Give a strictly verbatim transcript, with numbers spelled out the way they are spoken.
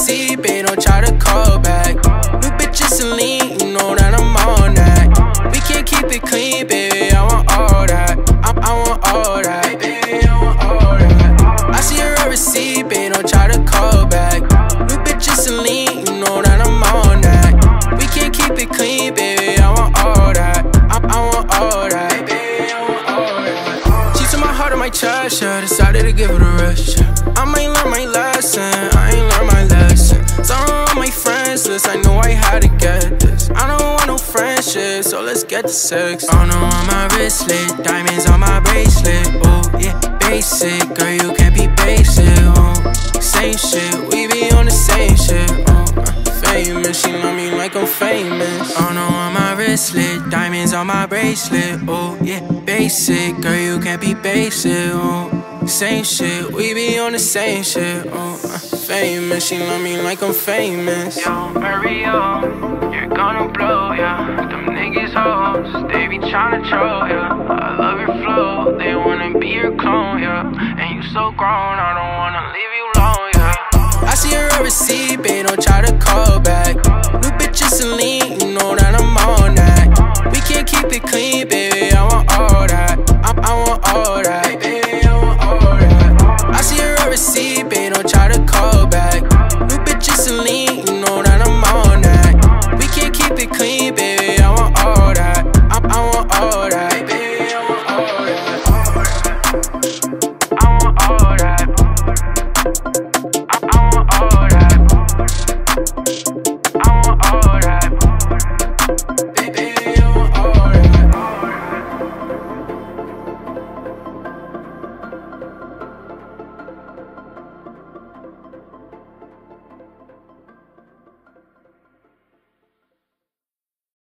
receipt, babe, don't try to call back. New bitches and lean, you know that I'm on that. We can't keep it clean, baby, I want all that. I, I want all that, baby, I want all that. I see your receipt, babe, don't try to call back. New bitches and lean, you know that I'm on that. We can't keep it clean, baby, I want all that. I, I want all that, baby, I want all that. She took my heart and my chest, yeah, decided to give it a rest, yeah. I might learn my lesson, I ain't learned my lesson. So on my friends list, I know I had to get this. I don't want no friendship, so let's get to sex. Oh no, on my wristlet, diamonds on my bracelet. Oh yeah, basic, girl, you can't be basic. Oh, same shit, we be on the same shit. Oh, uh, famous, she love me like I'm famous. Oh no, on my wristlet, diamonds on my bracelet. Oh yeah, basic, girl, you can't be basic. Oh, same shit, we be on the same shit. Oh, uh, famous, she love me like I'm famous. Yo, Mario, you're gonna blow, yeah. Them niggas hoes, they be tryna troll, yeah. I love your flow, they wanna be your clone, yeah. And you so grown, I don't wanna leave you alone, yeah. I see your receipt, babe, don't try to call back. New bitches and lean,